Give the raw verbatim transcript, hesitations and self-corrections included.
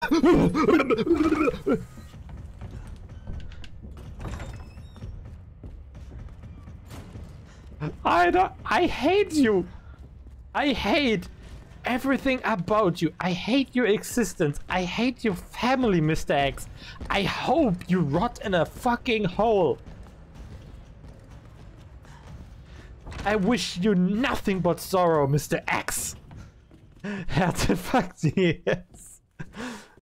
I don't. I hate you. I hate everything about you. I hate your existence. I hate your family, Mister X. I hope you rot in a fucking hole. I wish you nothing but sorrow, Mister X. Herzinfarkt, yes.